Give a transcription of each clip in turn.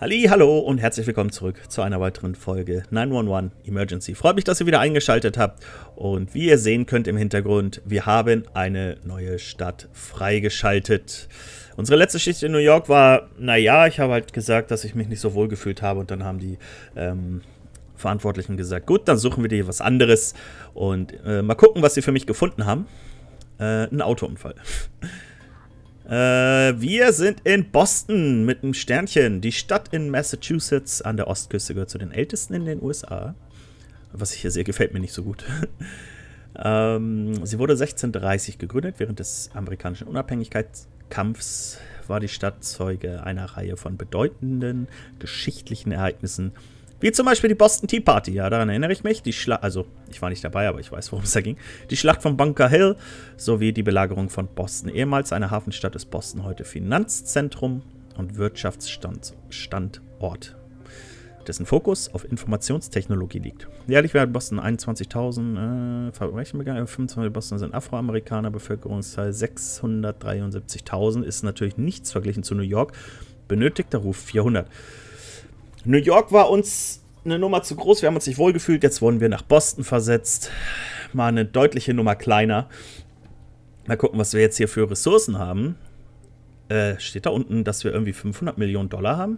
Hallo und herzlich willkommen zurück zu einer weiteren Folge 911 Emergency. Freut mich, dass ihr wieder eingeschaltet habt und wie ihr sehen könnt im Hintergrund, wir haben eine neue Stadt freigeschaltet. Unsere letzte Schicht in New York war, naja, ich habe halt gesagt, dass ich mich nicht so wohl gefühlt habe und dann haben die Verantwortlichen gesagt, gut, dann suchen wir dir was anderes und mal gucken, was sie für mich gefunden haben. Ein Autounfall. Wir sind in Boston mit einem Sternchen. Die Stadt in Massachusetts an der Ostküste gehört zu den ältesten in den USA. Was ich hier sehe, gefällt mir nicht so gut. Sie wurde 1630 gegründet. Während des amerikanischen Unabhängigkeitskampfs war die Stadt Zeuge einer Reihe von bedeutenden geschichtlichen Ereignissen. Wie zum Beispiel die Boston Tea Party, ja, daran erinnere ich mich. Also, ich war nicht dabei, aber ich weiß, worum es da ging. Die Schlacht von Bunker Hill sowie die Belagerung von Boston. Ehemals eine Hafenstadt ist Boston heute Finanzzentrum und Wirtschaftsstandort, dessen Fokus auf Informationstechnologie liegt. Jährlich werden Boston 21.000 Verbrechen begangen. 25 Boston sind Afroamerikaner, Bevölkerungszahl 673.000. Ist natürlich nichts verglichen zu New York. Benötigter Ruf 400. New York war uns eine Nummer zu groß, wir haben uns nicht wohlgefühlt, jetzt wurden wir nach Boston versetzt. Mal eine deutliche Nummer kleiner. Mal gucken, was wir jetzt hier für Ressourcen haben. Steht da unten, dass wir irgendwie 500 Millionen Dollar haben?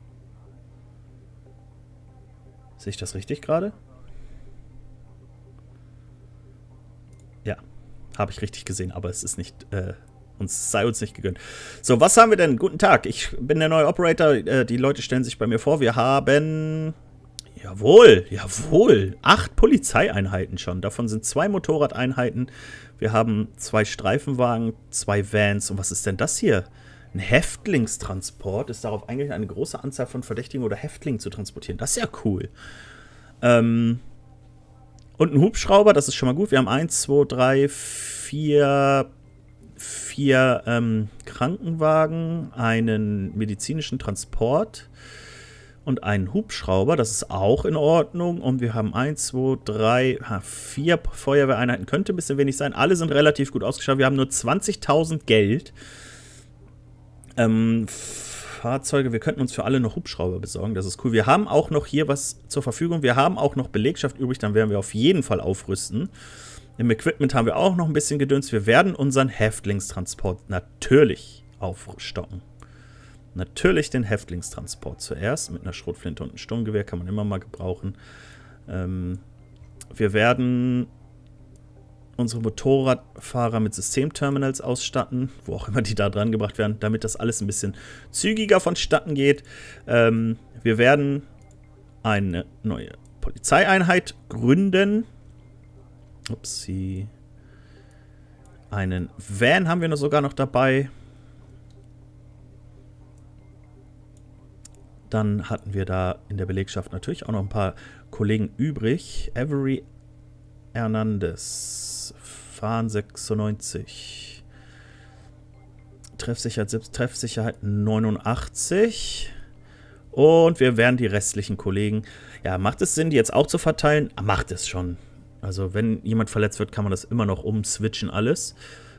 Sehe ich das richtig gerade? Ja, habe ich richtig gesehen, aber es ist nicht... sei uns nicht gegönnt. So, was haben wir denn? Guten Tag, ich bin der neue Operator. Die Leute stellen sich bei mir vor. Wir haben, jawohl, 8 Polizeieinheiten schon. Davon sind 2 Motorradeinheiten. Wir haben 2 Streifenwagen, 2 Vans. Und was ist denn das hier? Ein Häftlingstransport. Ist darauf eigentlich eine große Anzahl von Verdächtigen oder Häftlingen zu transportieren. Das ist ja cool. Und ein Hubschrauber, das ist schon mal gut. Wir haben 1, 2, 3, 4 Krankenwagen, einen medizinischen Transport und einen Hubschrauber. Das ist auch in Ordnung. Und wir haben 1, 2, 3, 4 Feuerwehreinheiten. Könnte ein bisschen wenig sein. Alle sind relativ gut ausgestattet. Wir haben nur 20.000 Geld. Fahrzeuge, wir könnten uns für alle noch Hubschrauber besorgen. Das ist cool. Wir haben auch noch hier was zur Verfügung. Wir haben auch noch Belegschaft übrig. Dann werden wir auf jeden Fall aufrüsten. Im Equipment haben wir auch noch ein bisschen Gedöns. Wir werden unseren Häftlingstransport natürlich aufstocken. Natürlich den Häftlingstransport zuerst. Mit einer Schrotflinte und einem Sturmgewehr kann man immer mal gebrauchen. Wir werden unsere Motorradfahrer mit Systemterminals ausstatten, wo auch immer die da dran gebracht werden, damit das alles ein bisschen zügiger vonstatten geht. Wir werden eine neue Polizeieinheit gründen. Upsi. Einen Van haben wir sogar noch dabei. Dann hatten wir da in der Belegschaft natürlich auch noch ein paar Kollegen übrig. Avery Hernandez. Fahren 96. Treffsicherheit 89. Und wir werden die restlichen Kollegen... Ja, macht es Sinn, die jetzt auch zu verteilen? Macht es schon. Also wenn jemand verletzt wird, kann man das immer noch umswitchen alles.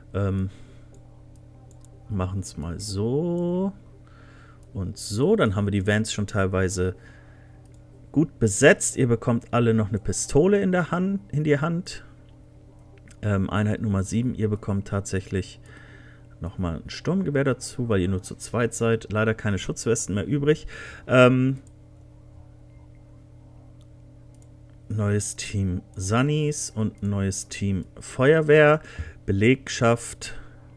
Machen es mal so und so. Dann haben wir die Vans schon teilweise gut besetzt. Ihr bekommt alle noch eine Pistole in die Hand. Einheit Nummer 7. Ihr bekommt tatsächlich nochmal ein Sturmgewehr dazu, weil ihr nur zu zweit seid. Leider keine Schutzwesten mehr übrig. Neues Team Sunnies und neues Team Feuerwehr. Belegschaft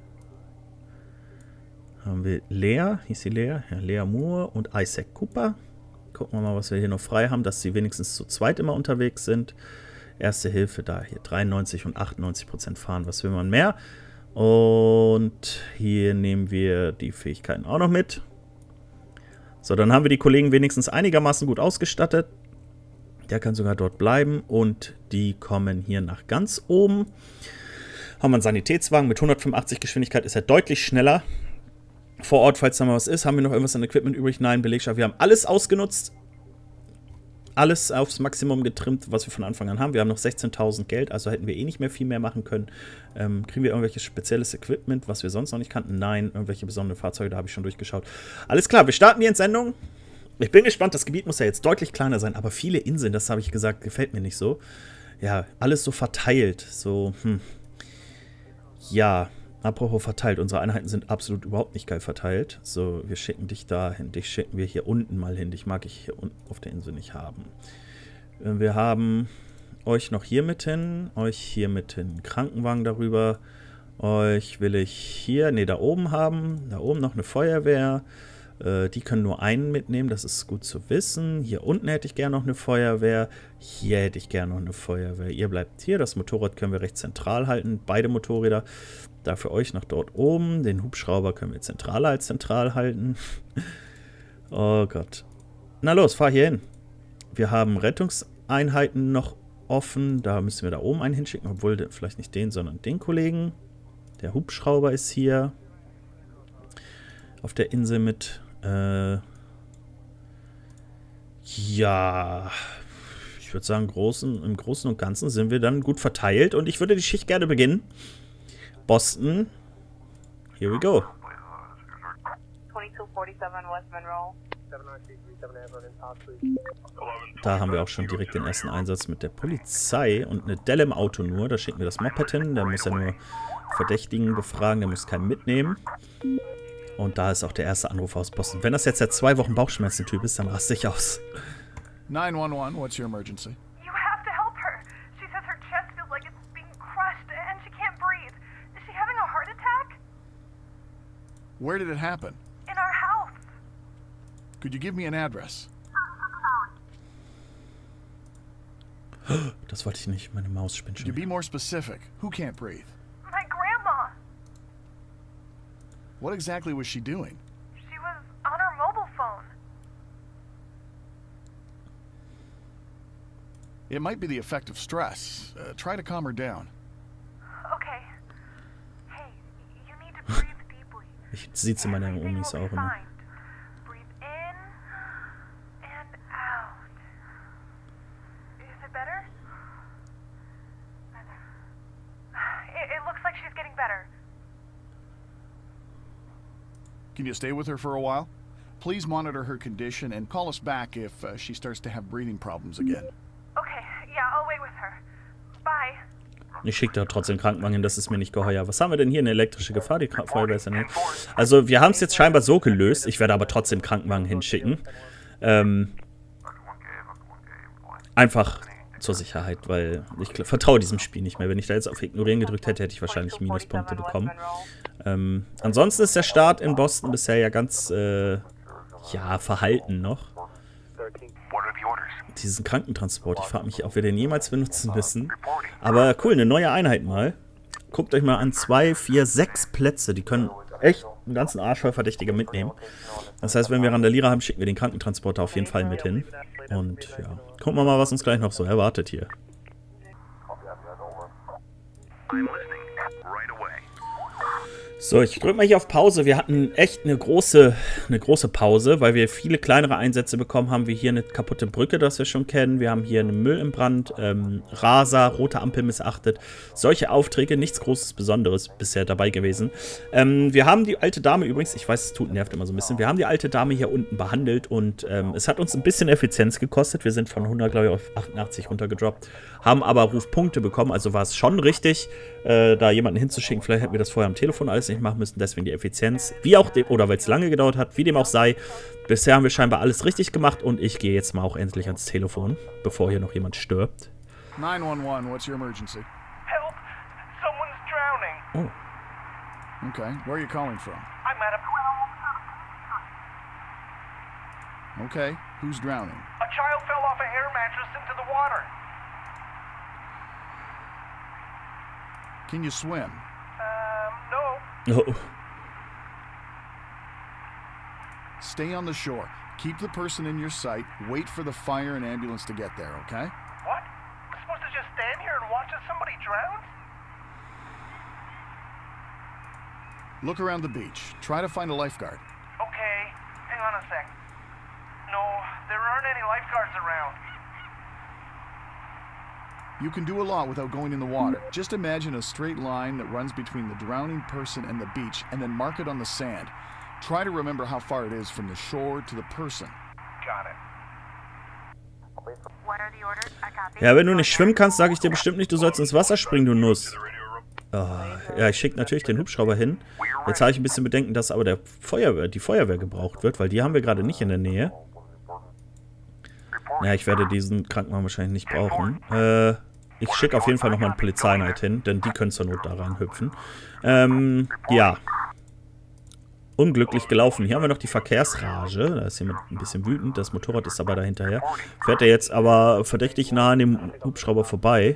haben wir Lea, hieß sie Lea? Ja, Lea Moore und Isaac Cooper. Gucken wir mal, was wir hier noch frei haben, dass sie wenigstens zu zweit immer unterwegs sind. Erste Hilfe da, hier 93 und 98% fahren. Was will man mehr? Und hier nehmen wir die Fähigkeiten auch noch mit. So, dann haben wir die Kollegen wenigstens einigermaßen gut ausgestattet. Der kann sogar dort bleiben und die kommen hier nach ganz oben. Haben wir einen Sanitätswagen mit 185 Geschwindigkeit, ist er deutlich schneller. Vor Ort, falls da mal was ist, haben wir noch irgendwas an Equipment übrig? Nein, Belegschaft, wir haben alles ausgenutzt. Alles aufs Maximum getrimmt, was wir von Anfang an haben. Wir haben noch 16.000 Geld, also hätten wir eh nicht mehr viel mehr machen können. Kriegen wir irgendwelches spezielles Equipment, was wir sonst noch nicht kannten? Nein, irgendwelche besonderen Fahrzeuge, da habe ich schon durchgeschaut. Alles klar, wir starten die Entsendung. Ich bin gespannt, das Gebiet muss ja jetzt deutlich kleiner sein, aber viele Inseln, das habe ich gesagt, gefällt mir nicht so. Ja, alles so verteilt, so, Ja, apropos verteilt, unsere Einheiten sind absolut überhaupt nicht geil verteilt. So, wir schicken dich dahin, dich schicken wir hier unten mal hin. Dich mag ich hier unten auf der Insel nicht haben. Wir haben euch noch hier mit hin, euch hier mit hin, Krankenwagen darüber. Euch will ich hier, da oben haben, da oben noch eine Feuerwehr. Die können nur einen mitnehmen, das ist gut zu wissen. Hier unten hätte ich gerne noch eine Feuerwehr. Hier hätte ich gerne noch eine Feuerwehr. Ihr bleibt hier, das Motorrad können wir recht zentral halten. Beide Motorräder. Da für euch nach dort oben. Den Hubschrauber können wir zentraler als zentral halten. Oh Gott. Na los, fahr hier hin. Wir haben Rettungseinheiten noch offen. Da müssen wir da oben einen hinschicken. Obwohl, vielleicht nicht den, sondern den Kollegen. Der Hubschrauber ist hier. Auf der Insel mit... ja, ich würde sagen, im Großen und Ganzen sind wir dann gut verteilt und ich würde die Schicht gerne beginnen. Boston, here we go. 2247 West Monroe. Da haben wir auch schon direkt den ersten Einsatz mit der Polizei und eine Delle im Auto nur. Da schicken wir das Moped hin, der muss ja nur Verdächtigen befragen, der muss keinen mitnehmen. Und da ist auch der erste Anruf aus Boston. Wenn das jetzt der 2 Wochen Bauchschmerzen-Typ ist, dann raste ich aus. 911, what's your emergency? You have to help her. She says her chest feels like it's being crushed and she can't breathe. Is she having a heart attack? Where did it happen? In our house. Could you give me an address? Das wollte ich nicht. Meine Maus spinnt Could you schon. be more specific? Who can't breathe? My grandma. What exactly was she doing? She was on her mobile phone. It might be the effect of stress. Try to calm her down. Okay. Hey, you need to breathe deeply. Ich sieht's in meiner Everything Omis will be auch immer. fine. Breathe in and out. Is it better? It looks like she's getting better. Can you stay with her for a while? Please monitor her condition and call us back if she starts to have breathing problems again. Okay, yeah, I'll wait with her. Bye. Ich schicke da trotzdem den Krankenwagen hin, das ist mir nicht geheuer. Was haben wir denn hier? Eine elektrische Gefahr? Die Feuerwehr ist ja nicht. Also, wir haben es jetzt scheinbar so gelöst. Ich werde aber trotzdem den Krankenwagen hinschicken. Einfach zur Sicherheit, weil ich vertraue diesem Spiel nicht mehr. Wenn ich da jetzt auf Ignorieren gedrückt hätte, hätte ich wahrscheinlich Minuspunkte bekommen. Ansonsten ist der Start in Boston bisher ja ganz, verhalten noch. Diesen Krankentransport, ich frage mich, ob wir den jemals benutzen müssen. Aber cool, eine neue Einheit mal. Guckt euch mal an, 2, 4, 6 Plätze. Die können echt einen ganzen Arsch voll Verdächtiger mitnehmen. Das heißt, wenn wir Randalierer haben, schicken wir den Krankentransporter auf jeden Fall mit hin. Und ja, gucken wir mal, was uns gleich noch so erwartet hier. So, ich drücke mal hier auf Pause. Wir hatten echt eine große Pause, weil wir viele kleinere Einsätze bekommen haben, wie hier eine kaputte Brücke, das wir schon kennen. Wir haben hier einen Müll im Brand, Raser, rote Ampel missachtet. Solche Aufträge, nichts Großes Besonderes bisher dabei gewesen. Wir haben die alte Dame übrigens, ich weiß, es nervt immer so ein bisschen, wir haben die alte Dame hier unten behandelt und es hat uns ein bisschen Effizienz gekostet. Wir sind von 100, glaube ich, auf 88 runtergedroppt, haben aber Rufpunkte bekommen, also war es schon richtig, da jemanden hinzuschicken. Vielleicht hätten wir das vorher am Telefon alles nicht machen müssen, deswegen die Effizienz. Wie auch, oder weil es lange gedauert hat, wie dem auch sei. Bisher haben wir scheinbar alles richtig gemacht und ich gehe jetzt mal auch endlich ans Telefon, bevor hier noch jemand stirbt. 911, what's your emergency? Help! Someone's drowning. Oh. Okay, where are you calling from? I'm at a... Okay, who's drowning? A child fell off an air mattress into the water. Can you swim? No. Oh. Stay on the shore. Keep the person in your sight. Wait for the fire and ambulance to get there, okay? What? We're supposed to just stand here and watch as somebody drowns? Look around the beach. Try to find a lifeguard. Okay, hang on a sec. No, there aren't any lifeguards around. You can do a lot without going in the water. Just imagine a straight line that runs between the drowning person and the beach, and then mark it on the sand. Try to remember how far it is from the shore to the person. Ja, wenn du nicht schwimmen kannst, sage ich dir bestimmt nicht, du sollst ins Wasser springen, du Nuss. Oh, ja, ich schicke natürlich den Hubschrauber hin. Jetzt habe ich ein bisschen Bedenken, dass aber die Feuerwehr gebraucht wird, weil die haben wir gerade nicht in der Nähe. Ja, ich werde diesen Krankenwagen wahrscheinlich nicht brauchen. Ich schicke auf jeden Fall nochmal eine Polizeieinheit hin, denn die können zur Not da reinhüpfen. Ja. Unglücklich gelaufen. Hier haben wir noch die Verkehrsrage. Da ist jemand ein bisschen wütend. Das Motorrad ist dabei dahinterher. Fährt er jetzt aber verdächtig nah an dem Hubschrauber vorbei.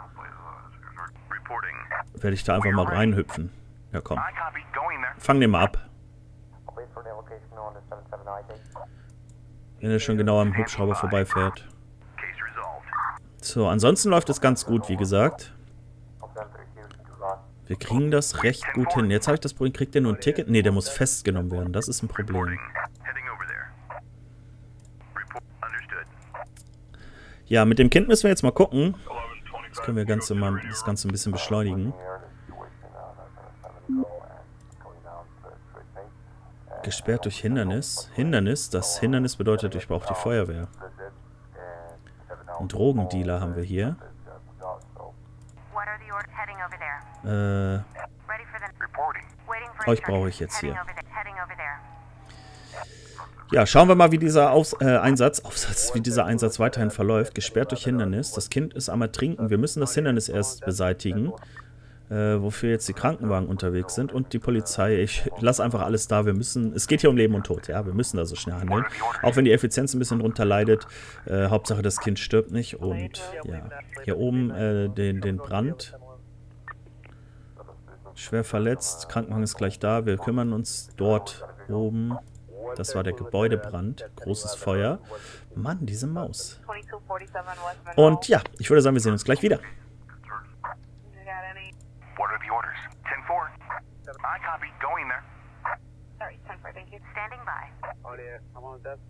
Werde ich da einfach mal reinhüpfen. Ja, komm. Fang den mal ab. Wenn er schon genau am Hubschrauber vorbeifährt. So, ansonsten läuft es ganz gut, wie gesagt. Wir kriegen das recht gut hin. Jetzt habe ich das Problem, kriegt der nur ein Ticket? Ne, der muss festgenommen werden. Das ist ein Problem. Ja, mit dem Kind müssen wir jetzt mal gucken. Jetzt können wir das Ganze ein bisschen beschleunigen. Gesperrt durch Hindernis. Hindernis, das Hindernis bedeutet, ich brauche die Feuerwehr. Einen Drogendealer haben wir hier. Euch brauche ich jetzt hier. Ja, schauen wir mal, wie dieser Einsatz weiterhin verläuft. Gesperrt durch Hindernis. Das Kind ist am Ertrinken. Wir müssen das Hindernis erst beseitigen. Wofür jetzt die Krankenwagen unterwegs sind und die Polizei. Ich lasse einfach alles da. Es geht hier um Leben und Tod. Ja, wir müssen da so schnell handeln. Auch wenn die Effizienz ein bisschen drunter leidet. Hauptsache, das Kind stirbt nicht. Und ja, hier oben den Brand. Schwer verletzt. Krankenwagen ist gleich da. Wir kümmern uns dort oben. Das war der Gebäudebrand. Großes Feuer. Mann, diese Maus. Und ja, ich würde sagen, wir sehen uns gleich wieder. What are the orders? 10-4. I copy. Going there. Sorry, 10-4, thank you. Standing by. Oh yeah, I'm on desk.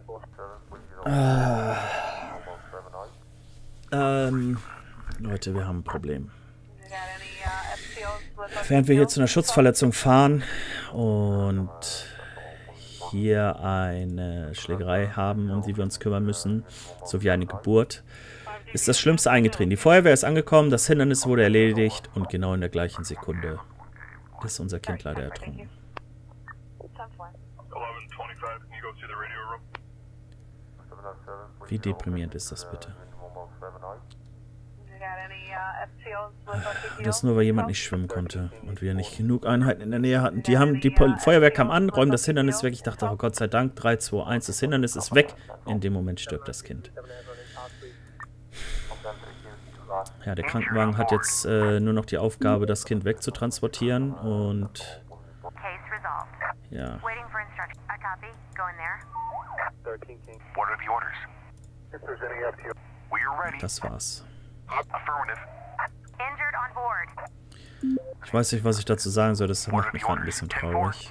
Leute, wir haben ein Problem. Während wir hier zu einer Schutzverletzung fahren und hier eine Schlägerei haben, um die wir uns kümmern müssen, sowie eine Geburt, ist das Schlimmste eingetreten. Die Feuerwehr ist angekommen, das Hindernis wurde erledigt und genau in der gleichen Sekunde ist unser Kind leider ertrunken. Wie deprimierend ist das bitte? Das nur, weil jemand nicht schwimmen konnte und wir nicht genug Einheiten in der Nähe hatten. Die Feuerwehr kam an, räumt das Hindernis weg. Ich dachte, oh Gott sei Dank, 3, 2, 1, das Hindernis ist weg. In dem Moment stirbt das Kind. Ja, der Krankenwagen hat jetzt nur noch die Aufgabe, das Kind wegzutransportieren und ja. Das war's. Ich weiß nicht, was ich dazu sagen soll, das macht mich gerade ein bisschen traurig.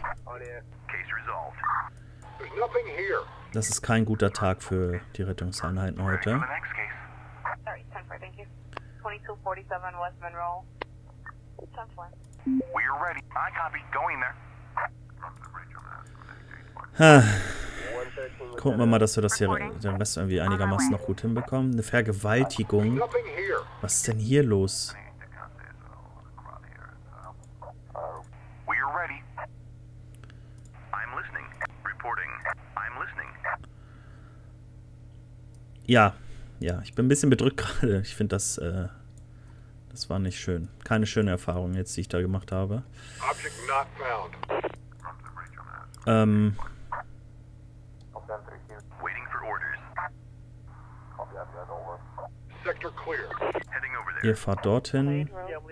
Das ist kein guter Tag für die Rettungseinheiten heute. Gucken wir mal, dass wir das hier den Rest irgendwie einigermaßen noch gut hinbekommen. Eine Vergewaltigung. Was ist denn hier los? Ja, ich bin ein bisschen bedrückt gerade. Ich finde, das war nicht schön. Keine schöne Erfahrung jetzt, die ich da gemacht habe. Ihr fahrt dorthin.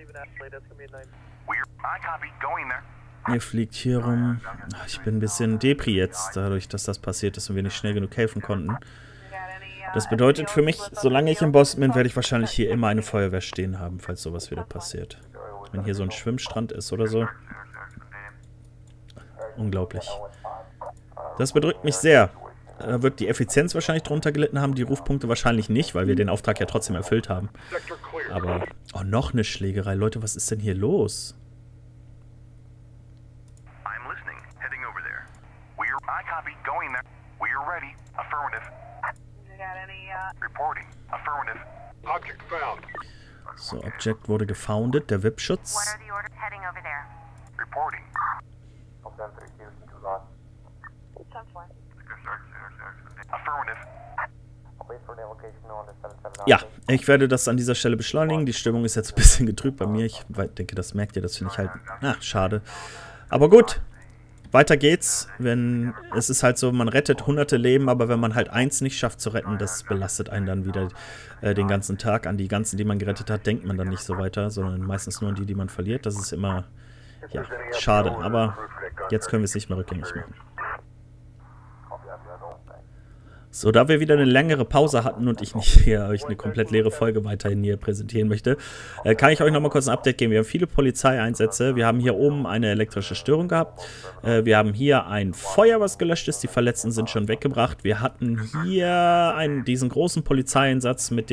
Ihr fliegt hier rum. Ich bin ein bisschen Depri jetzt, dadurch, dass das passiert ist und wir nicht schnell genug helfen konnten. Das bedeutet für mich, solange ich in Boston bin, werde ich wahrscheinlich hier immer eine Feuerwehr stehen haben, falls sowas wieder passiert. Wenn hier so ein Schwimmstrand ist oder so. Unglaublich. Das bedrückt mich sehr. Da wird die Effizienz wahrscheinlich drunter gelitten haben, die Rufpunkte wahrscheinlich nicht, weil wir den Auftrag ja trotzdem erfüllt haben. Aber, oh, noch eine Schlägerei. Leute, was ist denn hier los? I'm listening. Heading over there. I copy. Going there. We're ready. Affirmative. You got any, Reporting. Affirmative. Object found. So, Object wurde gefoundet, der VIP-Schutz. what are the orders heading over there? Reporting. Affirmative. Ja, ich werde das an dieser Stelle beschleunigen. Die Stimmung ist jetzt ein bisschen getrübt bei mir. Ich denke, das merkt ihr, das finde ich halt, schade. Aber gut, weiter geht's. Es ist halt so, man rettet hunderte Leben, aber wenn man halt eins nicht schafft zu retten, das belastet einen dann wieder den ganzen Tag. An die ganzen, die man gerettet hat, denkt man dann nicht so weiter, sondern meistens nur an die, die man verliert. Das ist immer, ja, schade. Aber jetzt können wir es nicht mehr rückgängig machen. So, da wir wieder eine längere Pause hatten und ich nicht hier euch eine komplett leere Folge weiterhin hier präsentieren möchte, kann ich euch nochmal kurz ein Update geben. Wir haben viele Polizeieinsätze. Wir haben hier oben eine elektrische Störung gehabt. Wir haben hier ein Feuer, was gelöscht ist. Die Verletzten sind schon weggebracht. Wir hatten hier diesen großen Polizeieinsatz mit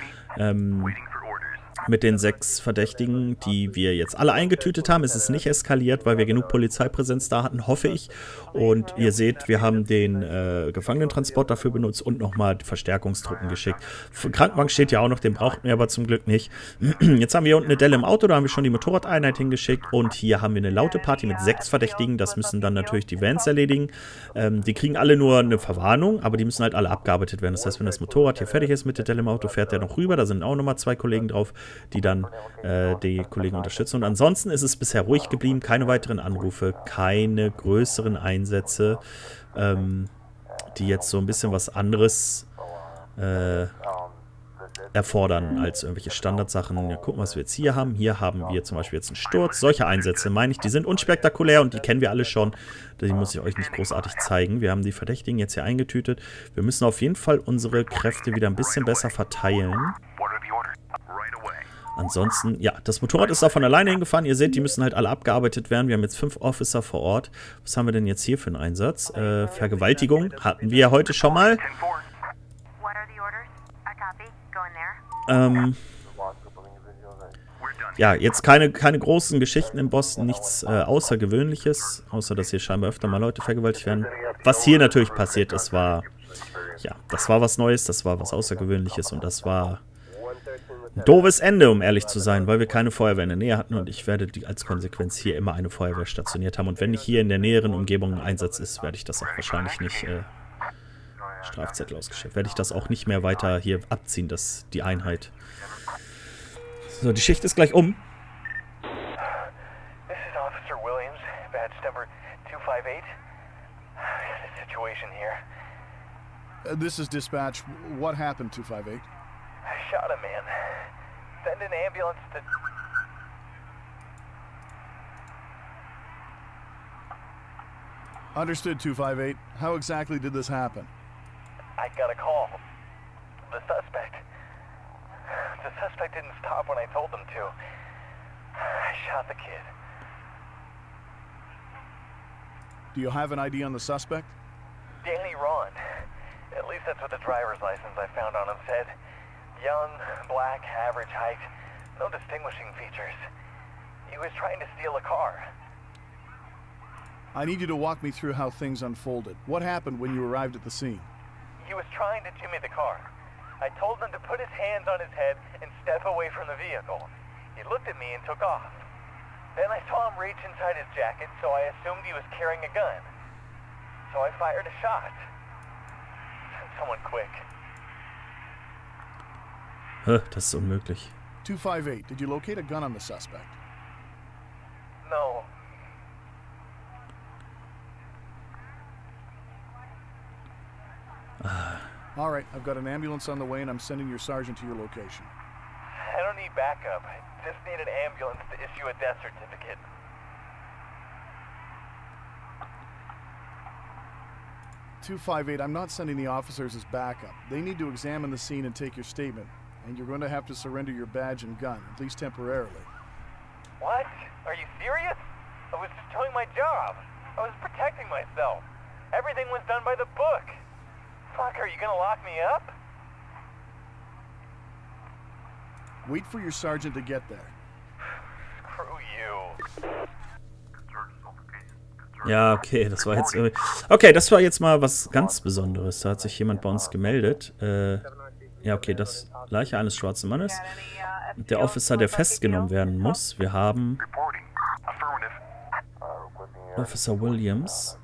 den 6 Verdächtigen, die wir jetzt alle eingetütet haben. Es ist nicht eskaliert, weil wir genug Polizeipräsenz da hatten, hoffe ich. Und ihr seht, wir haben den Gefangenentransport dafür benutzt und nochmal Verstärkungstruppen geschickt. Krankenwagen steht ja auch noch, den brauchten wir aber zum Glück nicht. Jetzt haben wir hier unten eine Delle im Auto, da haben wir schon die Motorradeinheit hingeschickt. Und hier haben wir eine laute Party mit 6 Verdächtigen. Das müssen dann natürlich die Vans erledigen. Die kriegen alle nur eine Verwarnung, aber die müssen halt alle abgearbeitet werden. Das heißt, wenn das Motorrad hier fertig ist mit der Delle im Auto, fährt der noch rüber. Da sind auch nochmal 2 Kollegen drauf, die dann die Kollegen unterstützen. Und ansonsten ist es bisher ruhig geblieben, keine weiteren Anrufe, keine größeren Einsätze, die jetzt so ein bisschen was anderes erfordern als irgendwelche Standardsachen. Ja, gucken, was wir jetzt hier haben. Hier haben wir zum Beispiel jetzt einen Sturz. Solche Einsätze, meine ich, die sind unspektakulär und die kennen wir alle schon. Die muss ich euch nicht großartig zeigen. Wir haben die Verdächtigen jetzt hier eingetütet. Wir müssen auf jeden Fall unsere Kräfte wieder ein bisschen besser verteilen. Ansonsten, ja, das Motorrad ist da von alleine hingefahren. Ihr seht, die müssen halt alle abgearbeitet werden. Wir haben jetzt 5 Officer vor Ort. Was haben wir denn jetzt hier für einen Einsatz? Vergewaltigung hatten wir ja heute schon mal. Ja, jetzt keine großen Geschichten in Boston, nichts Außergewöhnliches, außer dass hier scheinbar öfter mal Leute vergewaltigt werden. Was hier natürlich passiert ist, war, ja, das war was Neues, das war was Außergewöhnliches und das war ein doofes Ende, um ehrlich zu sein, weil wir keine Feuerwehr in der Nähe hatten und ich werde als Konsequenz hier immer eine Feuerwehr stationiert haben. Und wenn nicht hier in der näheren Umgebung ein Einsatz ist, werde ich das auch wahrscheinlich nicht, Strafzettel ausgestellt, werde ich das auch nicht mehr weiter hier abziehen, die Einheit. So, die Schicht ist gleich um. This is Officer Williams, badge number 258. The situation here. This is dispatch. What happened, 258? I shot a man. Send an ambulance to... Understood, 258. How exactly did this happen? I got a call. The suspect didn't stop when I told him to. I shot the kid. Do you have an ID on the suspect? Danny Ron. At least that's what the driver's license I found on him said. Young, black, average height, no distinguishing features. He was trying to steal a car. I need you to walk me through how things unfolded. What happened when you arrived at the scene? He was trying to jimmy the car. I told him to put his hands on his head and step away from the vehicle. He looked at me and took off. Then I saw him reach inside his jacket, so I assumed he was carrying a gun. So I fired a shot. Send someone quick. Das ist unmöglich. 258, did you locate a gun on the suspect? No. All right, I've got an ambulance on the way and I'm sending your sergeant to your location. I don't need backup. I just need an ambulance to issue a death certificate. .258, I'm not sending the officers as backup. They need to examine the scene and take your statement. And you're going to have to surrender your badge and gun, at least temporarily. What? Are you serious? I was just doing my job. I was protecting myself. Everything was done by the book. Fuck, are you gonna lock me up? Wait for your sergeant to get there. Screw you. Ja, okay, das war jetzt... Okay, das war jetzt mal was ganz Besonderes. Da hat sich jemand bei uns gemeldet. Ja, okay, das Leiche eines schwarzen Mannes. Der Officer, der festgenommen werden muss. Wir haben... Officer Williams.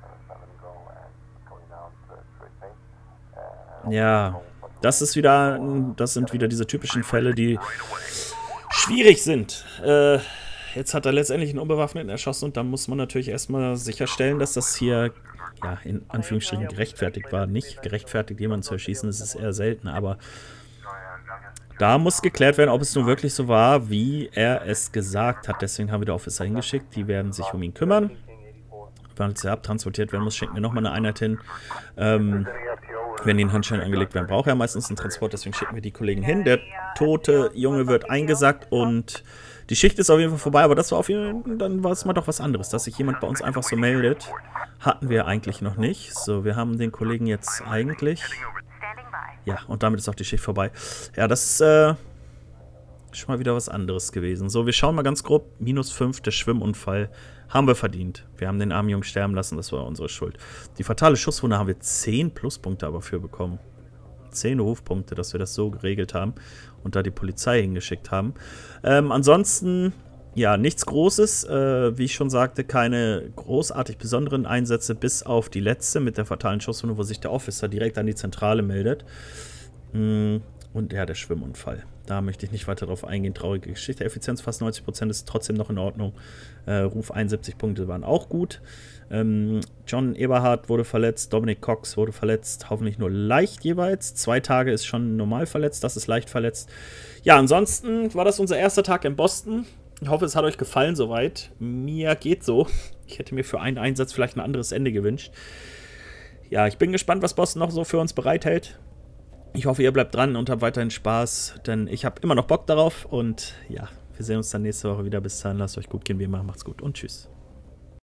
Ja, das ist wieder... Das sind wieder diese typischen Fälle, die schwierig sind. Jetzt hat er letztendlich einen Unbewaffneten erschossen und dann muss man natürlich erstmal sicherstellen, dass das hier, ja, in Anführungsstrichen gerechtfertigt war. Nicht gerechtfertigt, jemanden zu erschießen, das ist eher selten, aber da muss geklärt werden, ob es nun wirklich so war, wie er es gesagt hat. Deswegen haben wir die Officer hingeschickt, die werden sich um ihn kümmern. Falls er abtransportiert werden muss, schenken wir nochmal eine Einheit hin. Wenn die Handschellen angelegt werden, braucht er meistens einen Transport, deswegen schicken wir die Kollegen hin. Der tote Junge wird eingesackt und die Schicht ist auf jeden Fall vorbei, aber das war auf jeden Fall, dann war es mal doch was anderes. Dass sich jemand bei uns einfach so meldet, hatten wir eigentlich noch nicht. So, wir haben den Kollegen jetzt eigentlich... Ja, und damit ist auch die Schicht vorbei. Ja, das ist schon mal wieder was anderes gewesen. So, wir schauen mal ganz grob. -5, der Schwimmunfall haben wir verdient. Wir haben den armen Jungen sterben lassen, das war unsere Schuld. Die fatale Schusswunde haben wir 10 Pluspunkte aber für bekommen. 10 Rufpunkte, dass wir das so geregelt haben und da die Polizei hingeschickt haben. Ansonsten, ja, nichts Großes. Wie ich schon sagte, keine großartig besonderen Einsätze, bis auf die letzte mit der fatalen Schusswunde, wo sich der Officer direkt an die Zentrale meldet. Und ja, der Schwimmunfall. Da möchte ich nicht weiter drauf eingehen. Traurige Geschichte. Effizienz fast 90% ist trotzdem noch in Ordnung. Ruf 71 Punkte waren auch gut. John Eberhardt wurde verletzt. Dominic Cox wurde verletzt. Hoffentlich nur leicht jeweils. 2 Tage ist schon normal verletzt. Das ist leicht verletzt. Ja, ansonsten war das unser erster Tag in Boston. Ich hoffe, es hat euch gefallen soweit. Mir geht so. Ich hätte mir für einen Einsatz vielleicht ein anderes Ende gewünscht. Ja, ich bin gespannt, was Boston noch so für uns bereithält. Ich hoffe, ihr bleibt dran und habt weiterhin Spaß, denn ich habe immer noch Bock darauf. Und ja, wir sehen uns dann nächste Woche wieder. Bis dahin, lasst euch gut gehen, wie immer. Macht's gut und tschüss.